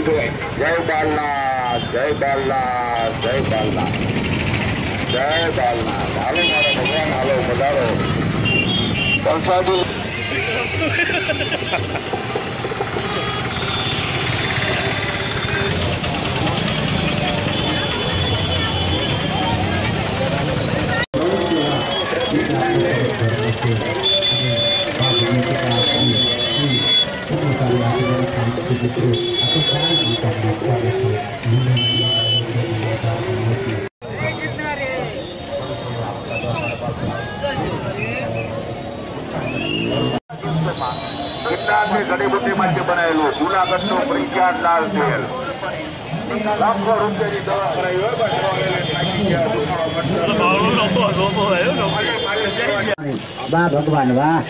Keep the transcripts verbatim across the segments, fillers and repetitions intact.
जय बालनाथ जय बालनाथ जय बालनाथ जय बालनाथ। हालो मारा भगवान हालो पधारो प्रसादी। गिरनार में जड़ीबूटी માટે બનાવેલું જૂનાગઢનું પ્રખ્યાત લાલ તેલ લાખો રૂપિયાની દવા કરાવી હોય બસ થાકી ગયા વાહ ભગવાન વાહ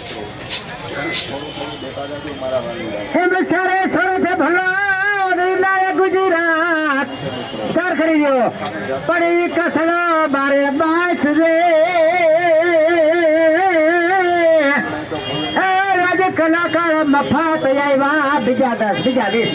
એમ સારે છોડે છે ભલો રીલાય ગુજરાત ચાર કરી દો પણ એ કસડો બારે બાસ રે कलाकार मफत आया बीजा दस बीजा बीस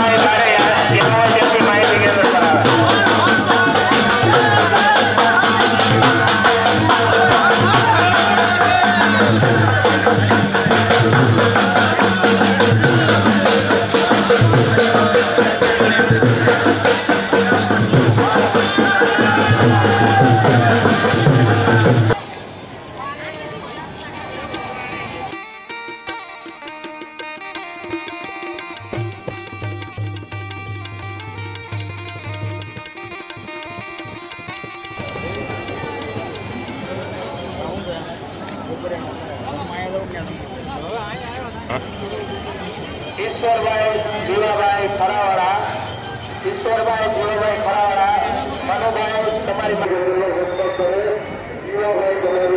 ईश्वरभाई जीवाभाई खरावाड़ा ईश्वरभाई जीवाभाई खरावाड़ा मनुभाई तुम्हारी जीवाभाई तुम्हारी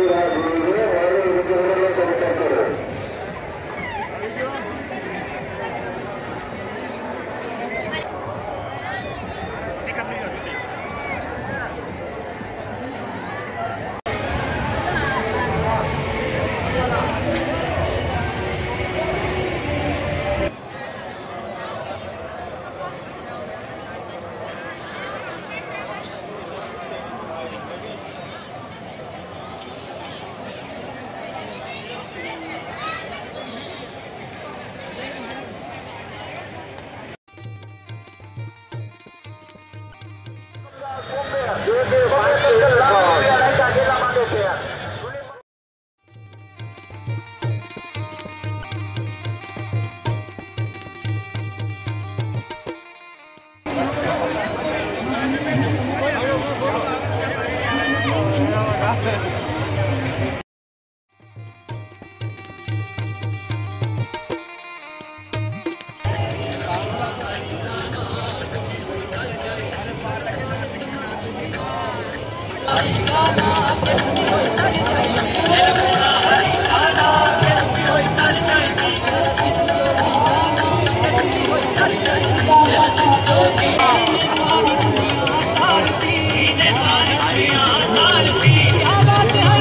Yeah.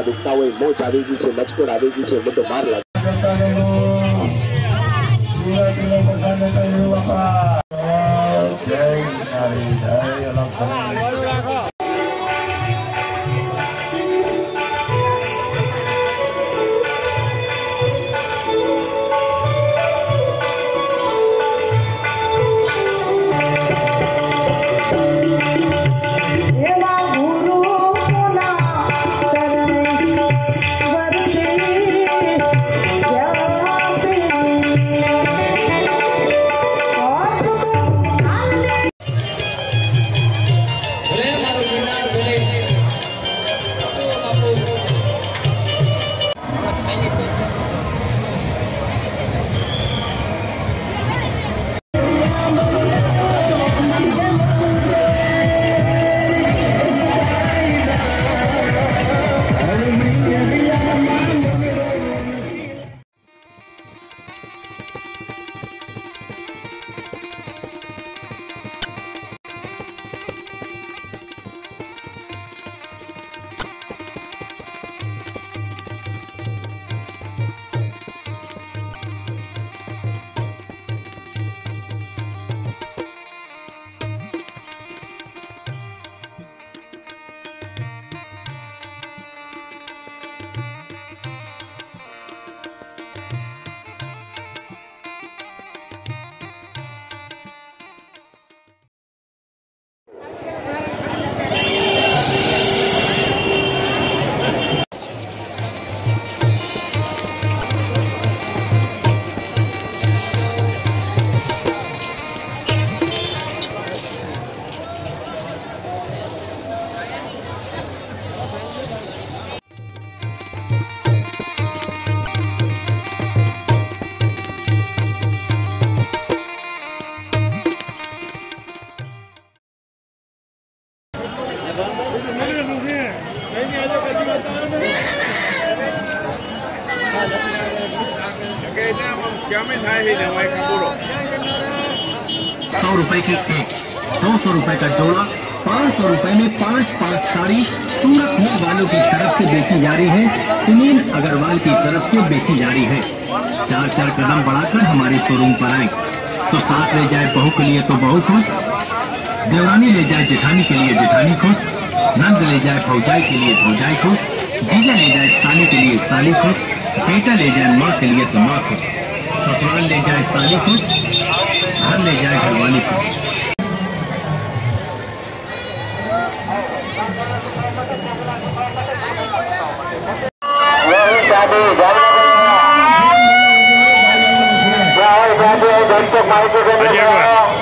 દુખતા હોય, મોચ આવી ગઈ છે, મચકોડ આવી ગઈ છે, મોટો માર લાગે. सौ रुपए की एक, दो सौ रुपए का जोड़ा, पाँच सौ रुपए में पाँच पाँच साड़ी सूरत मिल वालों की तरफ से बेची जा रही है, सुनील अग्रवाल की तरफ से बेची जा रही है। चार चार कदम बढ़ाकर हमारे शोरूम पर आए तो सास ले जाए बहू के लिए तो बहू खुश, देवरानी ले जाए जेठानी के लिए जेठानी खुश, नंद ले जाए भौजाई के लिए भौजाई खुश, जीजा ले जाए साली के लिए साली खुश, बेटा ले जाए माँ के लिए तो माँ खुश, ससुराल ले जाए साली खुश, घर ले जाए घरवाली खुश। शादी